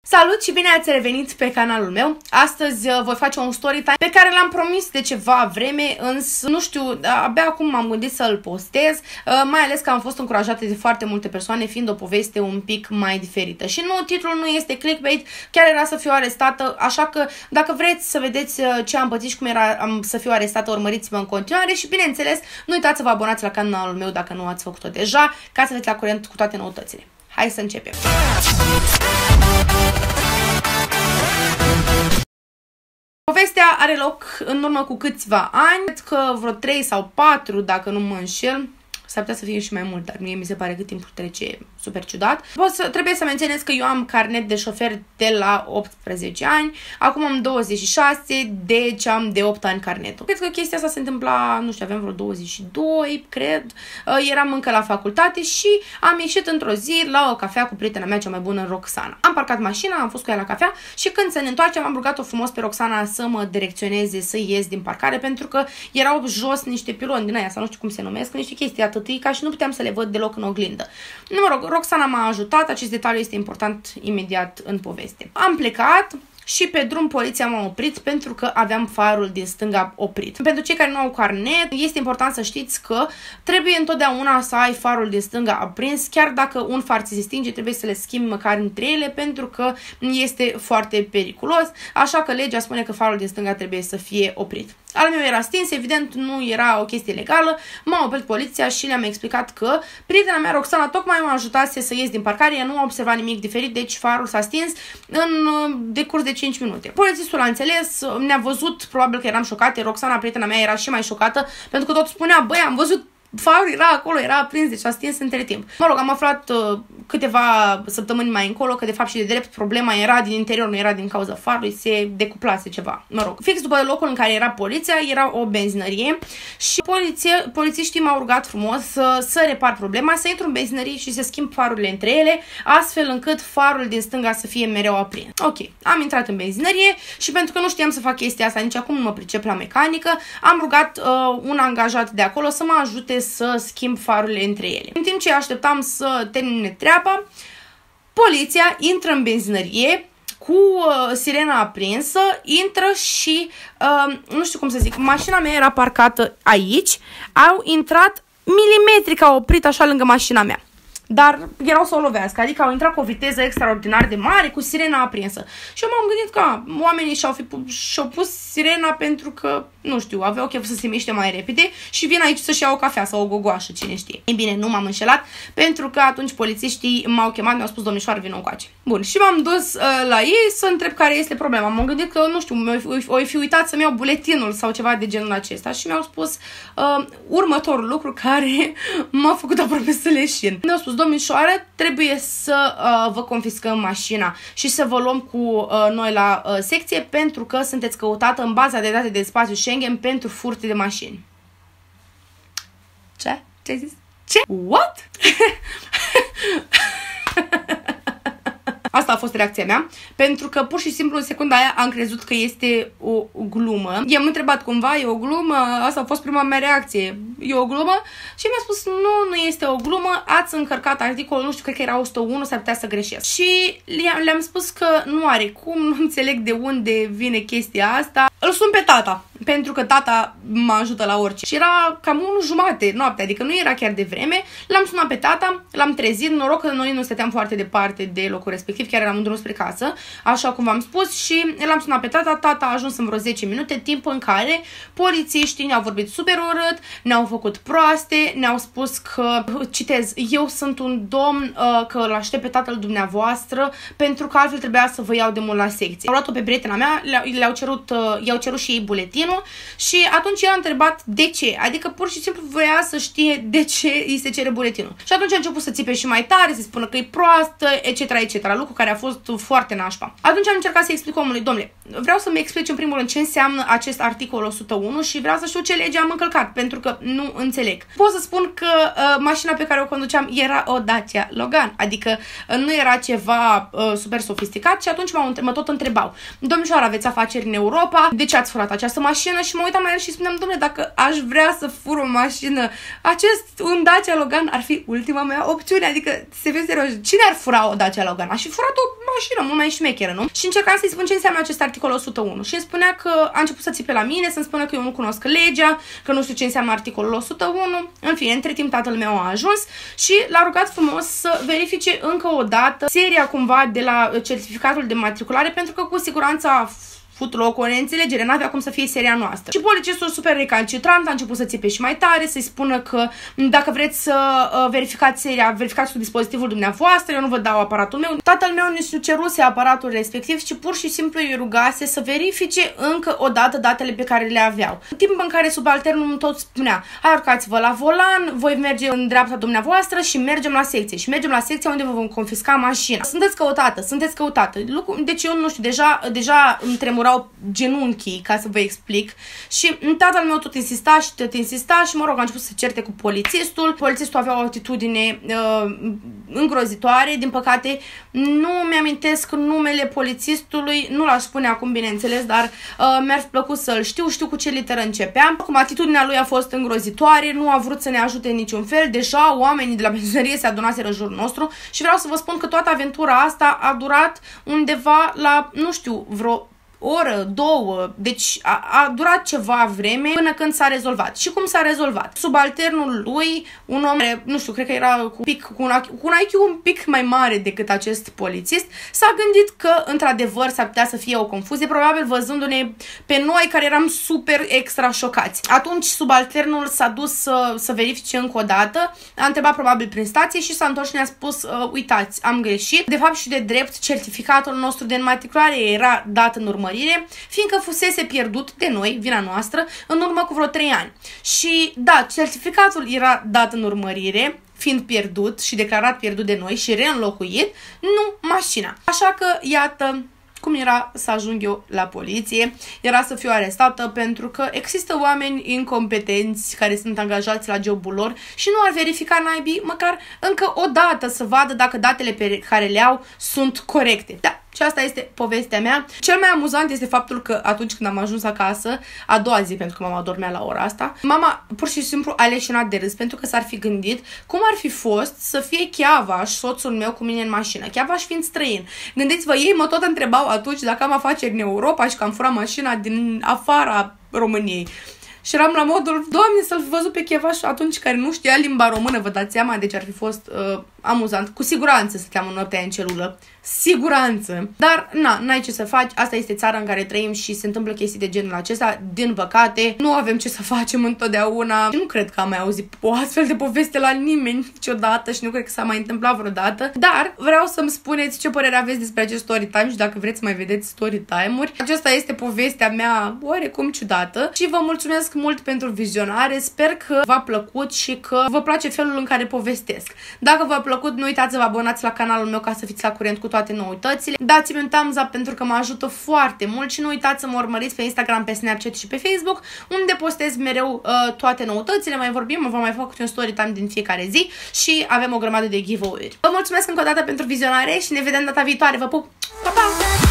Salut și bine ați revenit pe canalul meu. Astăzi voi face un story time pe care l-am promis de ceva vreme, însă nu știu, abia acum m-am gândit să-l postez, mai ales că am fost încurajată de foarte multe persoane, fiind o poveste un pic mai diferită. Și nu, titlul nu este clickbait, chiar era să fiu arestată, așa că dacă vreți să vedeți ce am pățit și cum era să fiu arestată, urmăriți-mă în continuare și bineînțeles, nu uitați să vă abonați la canalul meu dacă nu ați făcut-o deja, ca să fiți la curent cu toate noutățile. Hai să începem! Povestea are loc în urmă cu câțiva ani, cred că vreo 3 sau 4, dacă nu mă înșel. S-ar putea să fie și mai mult, dar mie mi se pare că timpul trece super ciudat. Trebuie să menționez că eu am carnet de șofer de la 18 ani, acum am 26, deci am de 8 ani carnetul. Cred că chestia asta se întâmpla, nu știu, aveam vreo 22, cred, eram încă la facultate și am ieșit într-o zi la o cafea cu prietena mea cea mai bună, Roxana. Am parcat mașina, am fost cu ea la cafea și când să ne întoarcem am rugat-o frumos pe Roxana să mă direcționeze, să ies din parcare, pentru că erau jos niște piloni din aia, sau nu știu cum se numesc, niște chestii atât ca și nu puteam să le văd deloc în oglindă. Mă rog, Roxana m-a ajutat, acest detaliu este important imediat în poveste. Am plecat și pe drum poliția m-a oprit pentru că aveam farul din stânga oprit. Pentru cei care nu au carnet, este important să știți că trebuie întotdeauna să ai farul din stânga aprins, chiar dacă un far ți se stinge, trebuie să le schimbi măcar între ele pentru că este foarte periculos, așa că legea spune că farul din stânga trebuie să fie oprit. Al meu era stins, evident nu era o chestie legală, m-a oprit poliția și le-am explicat că prietena mea, Roxana, tocmai m-a ajutat să ies din parcare, ea nu a observat nimic diferit, deci farul s-a stins în decurs de 5 minute. Polițistul a înțeles, ne-a văzut, probabil că eram șocate, Roxana, prietena mea, era și mai șocată, pentru că tot spunea, băi, am văzut farul, era acolo, era aprins, deci a stins între timp. Mă rog, am aflat câteva săptămâni mai încolo că de fapt și de drept problema era din interior, nu era din cauza farului, se decuplase ceva. Mă rog, fix după locul în care era poliția, era o benzinărie și polițiștii m-au rugat frumos să repar problema, să intru în benzinărie și să schimb farurile între ele, astfel încât farul din stânga să fie mereu aprins. Ok, am intrat în benzinărie și pentru că nu știam să fac chestia asta, nici acum nu mă pricep la mecanică, am rugat un angajat de acolo să mă ajute să schimb farurile între ele. În timp ce așteptam să termine treaba, poliția intră în benzinărie cu sirena aprinsă, intră și, nu știu cum să zic, mașina mea era parcată aici, au intrat milimetric, au oprit așa lângă mașina mea. Dar erau să o lovească, adică au intrat cu o viteză extraordinar de mare, cu sirena aprinsă. Și eu m-am gândit că oamenii și-au pus sirena pentru că, nu știu, aveau chef să se miște mai repede și vin aici să-și iau o cafea sau o gogoașă, cine știe. Ei bine, nu m-am înșelat, pentru că atunci polițiștii m-au chemat, mi-au spus, domnișoară, vină încoace. Bun, și m-am dus la ei să întreb care este problema. M-am gândit că, nu știu, o fi uitat să-mi iau buletinul sau ceva de genul acesta și mi-au spus următorul lucru care m-a făcut aproape să leșin. Mi-au spus, domnișoară, trebuie să vă confiscăm mașina și să vă luăm cu noi la secție pentru că sunteți căutată în baza de date de spațiu Schengen pentru furte de mașini. Ce? Ce ai zis? Ce? What? Asta a fost reacția mea, pentru că pur și simplu în secunda aia am crezut că este o glumă. I-am întrebat cumva, e o glumă? Asta a fost prima mea reacție. E o glumă? Și mi-a spus, nu este o glumă, ați încărcat articolul, nu știu, cred că era 101, s-ar putea să greșesc. Și le-am spus că nu are cum, nu înțeleg de unde vine chestia asta. Îl sun pe tata, pentru că tata mă ajută la orice. Și era cam 1:30 noaptea, adică nu era chiar de vreme. L-am sunat pe tata, l-am trezit, noroc că noi nu stăteam foarte departe de locul respectiv, chiar eram în drum spre casă, așa cum v-am spus, și l-am sunat pe tata, tata a ajuns în vreo 10 minute, timp în care polițiștii ne-au vorbit super urât, ne-au făcut proaste, ne-au spus că, citez, eu sunt un domn, că îl aștept pe tatăl dumneavoastră, pentru că altfel trebuia să vă iau de mult la secție. Au luat-o pe prietena mea, i-au cerut și ei buletinul și atunci i-a întrebat de ce, adică pur și simplu voia să știe de ce îi se cere buletinul. Și atunci a început să țipe și mai tare, să spună că e proastă, etc., etc., lucru care a fost foarte nașpa. Atunci am încercat să explic omului, domnule, vreau să-mi explici în primul rând ce înseamnă acest articol 101 și vreau să știu ce lege am încălcat, pentru că nu înțeleg. Pot să spun că mașina pe care o conduceam era o Dacia Logan, adică nu era ceva super sofisticat și atunci mă tot întrebau, domnișoară, aveți afaceri în Europa, de ce ați furat această mașină? mașină și mă uitam la el și spuneam, dom'le, dacă aș vrea să fur o mașină, un Dacia Logan ar fi ultima mea opțiune, adică, să fiu serios, cine ar fura o Dacia Logan? Aș fi furat o mașină mult mai șmecheră, nu? Și încercam să-i spun ce înseamnă acest articol 101 și îmi spunea că a început să țipe la mine, să-mi spună că eu nu cunosc legea, că nu știu ce înseamnă articolul 101, în fine, între timp tatăl meu a ajuns și l-a rugat frumos să verifice încă o dată seria cumva de la certificatul de matriculare, pentru că cu siguranță a făcut loc o neînțelegere, n-avea cum să fie seria noastră. Și polițistul super recalcitrant a început să țipe și mai tare, să-i spună că dacă vreți să verificați seria, verificați cu dispozitivul dumneavoastră, eu nu vă dau aparatul meu. Tatăl meu nu ceruse aparatul respectiv, ci pur și simplu îi rugase să verifice încă o dată datele pe care le aveau. În timp în care subalternul tot spunea, hai urcați-vă la volan, voi merge în dreapta dumneavoastră și mergem la secție. Și mergem la secția unde vă vom confisca mașina. Sunteți căutată. Deci eu nu știu, deja îmi tremura genunchii, ca să vă explic. Și tatăl meu tot insista și mă rog, a început să se certe cu polițistul. Polițistul avea o atitudine îngrozitoare. Din păcate, nu mi-amintesc numele polițistului, nu l-aș spune acum, bineînțeles, dar mi-ar fi plăcut să-l știu cu ce literă începea. Acum, atitudinea lui a fost îngrozitoare, nu a vrut să ne ajute în niciun fel. Deja oamenii de la benzinărie se adunaseră în jurul nostru și vreau să vă spun că toată aventura asta a durat undeva la, nu știu, vreo oră, două, deci a durat ceva vreme până când s-a rezolvat. Și cum s-a rezolvat? Subalternul lui, un om, nu știu, cred că era cu un IQ un pic mai mare decât acest polițist, s-a gândit că, într-adevăr, s-ar putea să fie o confuzie, probabil văzându-ne pe noi care eram super extra șocați. Atunci, subalternul s-a dus să verifice încă o dată, a întrebat probabil prin stație și s-a întors și ne-a spus, uitați, am greșit. De fapt și de drept, certificatul nostru de înmatriculare era dat în urmă, fiindcă fusese pierdut de noi, vina noastră, în urmă cu vreo 3 ani. Și da, certificatul era dat în urmărire, fiind pierdut și declarat pierdut de noi și reînlocuit, nu mașina. Așa că, iată cum era să ajung eu la poliție, era să fiu arestată pentru că există oameni incompetenți care sunt angajați la jobul lor și nu ar verifica naibii măcar încă o dată să vadă dacă datele pe care le au sunt corecte. Da. Și asta este povestea mea. Cel mai amuzant este faptul că atunci când am ajuns acasă, a doua zi, pentru că mama dormea la ora asta, mama pur și simplu a leșinat de râs, pentru că s-ar fi gândit cum ar fi fost să fie Cheavaș, soțul meu, cu mine în mașină. Cheavaș fiind străin. Gândiți-vă, ei mă tot întrebau atunci dacă am afaceri în Europa și că am furat mașina din afara României. Și eram la modul, Doamne, să-l fi văzut pe Cheavaș atunci care nu știa limba română, vă dați seama, deci ar fi fost amuzant. Cu siguranță stăteam în noaptea în celulă. Siguranță. Dar, n-ai ce să faci, asta este țara în care trăim și se întâmplă chestii de genul acesta. Din păcate, nu avem ce să facem întotdeauna. Nu cred că am mai auzit o astfel de poveste la nimeni niciodată și nu cred că s-a mai întâmplat vreodată. Dar vreau să-mi spuneți ce părere aveți despre acest story time și dacă vreți să mai vedeți story time-uri. Aceasta este povestea mea oarecum ciudată și vă mulțumesc mult pentru vizionare. Sper că v-a plăcut și că vă place felul în care povestesc. Dacă v-a plăcut, nu uitați să vă abonați la canalul meu ca să fiți la curent cu toate noutățile. Dați-mi un thumbs up pentru că mă ajută foarte mult și nu uitați să mă urmăriți pe Instagram, pe Snapchat și pe Facebook, unde postez mereu toate noutățile. Mai vorbim, vă mai fac un story time din fiecare zi și avem o grămadă de giveaway-uri. Vă mulțumesc încă o dată pentru vizionare și ne vedem data viitoare. Vă pup! Pa, pa!